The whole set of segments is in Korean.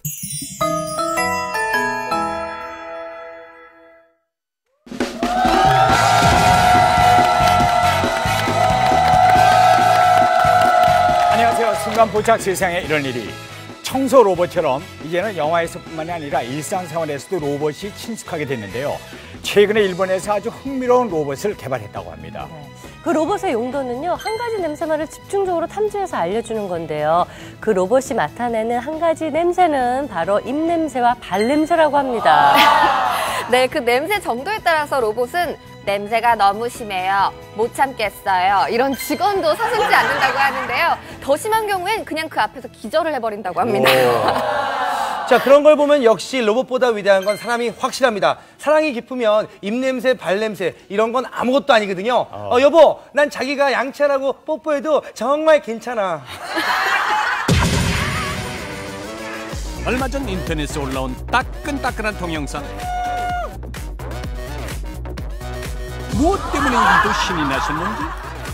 안녕하세요. 순간포착 세상에 이런 일이. 청소 로봇처럼 이제는 영화에서뿐만이 아니라 일상생활에서도 로봇이 친숙하게 됐는데요. 최근에 일본에서 아주 흥미로운 로봇을 개발했다고 합니다. 그 로봇의 용도는요, 한 가지 냄새만을 집중적으로 탐지해서 알려주는 건데요. 그 로봇이 맡아내는 한 가지 냄새는 바로 입냄새와 발냄새라고 합니다. 네, 그 냄새 정도에 따라서 로봇은 냄새가 너무 심해요, 못 참겠어요, 이런 직원도 서슴지 않는다고 하는데요. 더 심한 경우엔 그냥 그 앞에서 기절을 해버린다고 합니다. 자, 그런 걸 보면 역시 로봇보다 위대한 건 사람이 확실합니다. 사랑이 깊으면 입냄새, 발냄새 이런 건 아무것도 아니거든요. 여보, 난 자기가 양치하라고 뽀뽀해도 정말 괜찮아. 얼마 전 인터넷에 올라온 따끈따끈한 동영상. 무엇 때문에 이리도 신이 나셨는지?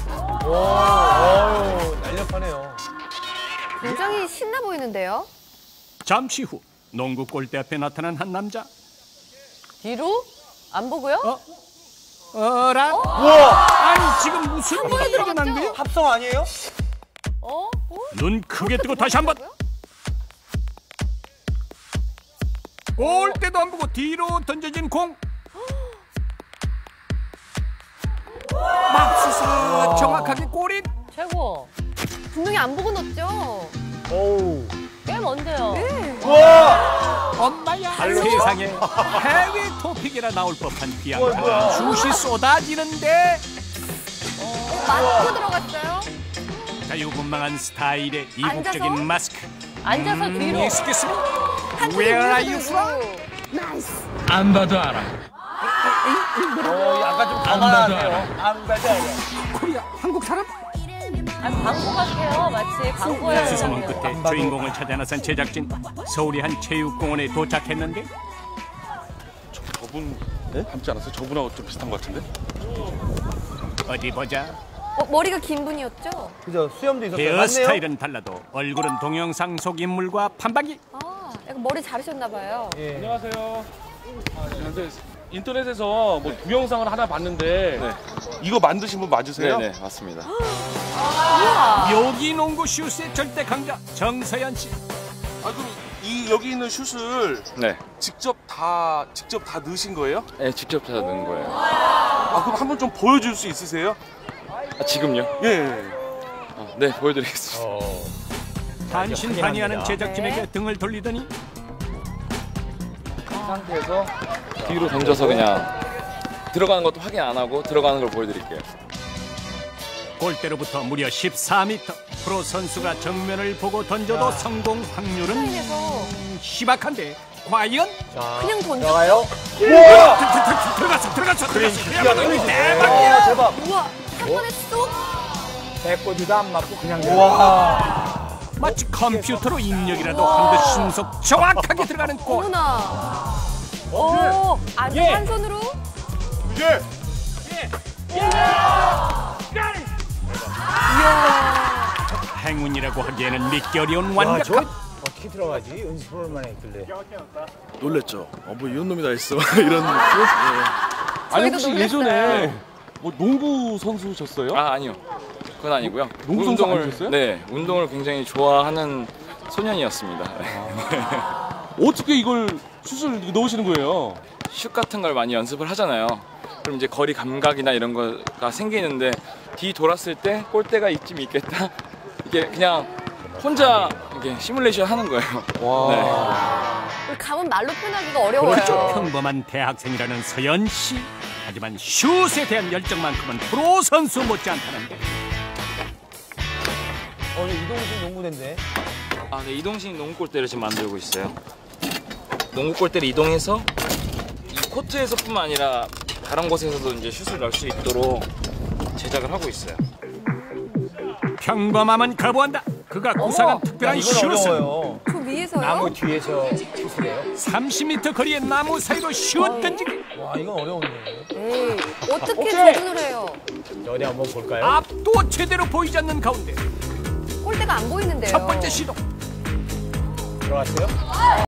날렵하네요. 굉장히 신나 보이는데요. 잠시 후 농구 골대 앞에 나타난 한 남자. 뒤로? 안 보고요? 어라? 우와! 아니 지금 무슨 일이 일어난 거야? 합성 아니에요? 눈 크게 뜨고 다시 한 번. 골대도 안 보고 뒤로 던져진 공. 맙소사 정확하게 골인. 최고. 분명히 안 보고 넣었죠. 오우. 꽤 먼데요. 네. 우와! 엄마야 세상에 해외 토픽이라 나올 법한 귀한 슛이 쏟아지는데 마스크 들어갔어요. 자유분방한 스타일의 이국적인 앉아서? 마스크. 앉아서 뒤로. Excuse me. 한쪽이 Where are 물도 you 들고. from? 안 봐도 알아. 약간 좀 가만하네요. 안 봐도 알아. 코리아 한국 사람? 광고 같아요. 마치 광고에 수소문 하는 끝에 주인공을 찾아 나선 제작진. 서울의 한 체육공원에 도착했는데 저분 닮지 않았어요? 저분하고 좀 비슷한 것 같은데? 어디 보자. 머리가 긴 분이었죠? 그죠, 수염도 있었어요. 맞네요? 헤어스타일은 달라도 얼굴은 동영상 속 인물과 판박이. 약간 머리 자르셨나 봐요. 예. 안녕하세요. 근데 인터넷에서 뭐 동영상을 하나 봤는데 이거 만드신 분 맞으세요? 네, 맞습니다. 묘기 농구 슛의 절대 강자 정서연 씨. 아, 그럼 여기 있는 슛을 네, 직접 다 넣으신 거예요? 네 직접 찾아 넣은 거예요. 아, 그럼 한번 좀 보여줄 수 있으세요? 아, 지금요? 예. 네, 보여드리겠습니다. 반신반의하는 제작진에게 등을 돌리더니 이 상태에서 뒤로 던져서 그냥 들어가는 것도 확인 안 하고 들어가는 걸 보여드릴게요. 골대로부터 무려 14m. 프로 선수가 정면을 보고 던져도 성공 확률은 스페인에서 희박한데 과연? 그냥 던져. 들어가요? 들어갔어. 대박이야. 대박. 우와, 한 번에 쏙. 배꼽이도 안 맞고 그냥 와. 마치 컴퓨터로 입력이라도 한 듯 신속 정확하게 들어가는 골. 어머나. 아주 한 손으로. 행운이라고 하기에는 믿기 어려운 와, 완벽함. 저 어떻게 들어가지? 연습을 얼마나 했길래. 놀랬죠. 뭐 이런 놈이 다 있어. 이런 느낌? 아니, 저희도 혹시 놀랐어요. 예전에 뭐 농구 선수셨어요? 아, 아니요. 그건 아니고요. 농구 선수 아니셨어요? 네, 운동을 굉장히 좋아하는 소년이었습니다. 어떻게 이걸 슛을 넣으시는 거예요? 슛 같은 걸 많이 연습을 하잖아요. 그럼 이제 거리 감각이나 이런 거가 생기는데 뒤 돌았을 때 골대가 이쯤 있겠다. 이게 그냥 혼자 이게 시뮬레이션 하는 거예요. 와. 우리 감은 말로 표현하기가 어려워요. 그렇죠. 평범한 대학생이라는 서연 씨. 하지만 슛에 대한 열정만큼은 프로 선수 못지않다는데. 이동식 농구대인데. 아, 네, 이동식 농구 골대를 지금 만들고 있어요. 농구 골대를 이동해서 이 코트에서뿐만 아니라 다른 곳에서도 이제 슛을 넣을 수 있도록 제작을 하고 있어요. 평범함은 거부한다. 그가 구사한 특별한 이건 슛은 어려워요. 그 위에서요? 나무 뒤에서 슛을 해요. 30m 거리의 나무 사이로 슛 던지기. 와, 이건 어려운데. 에이, 어떻게 조준을 해요? 어디 한번 볼까요? 앞도 제대로 보이지 않는 가운데 골대가 안 보이는데요. 첫 번째 시도. 들어갔어요?